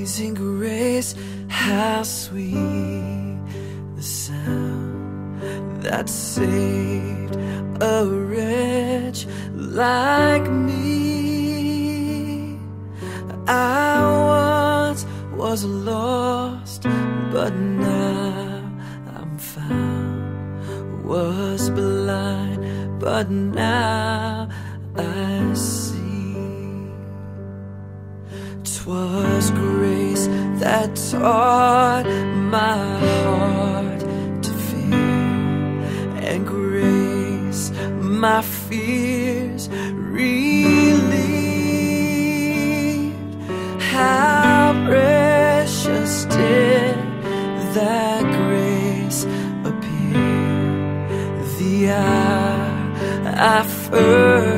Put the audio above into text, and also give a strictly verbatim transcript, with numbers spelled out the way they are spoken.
Amazing grace, how sweet the sound that saved a wretch like me. I once was lost, but now I'm found. Was blind, but now I see. 'Twas grace that taught my heart to fear, and grace my fears relieved. How precious did that grace appear the hour I first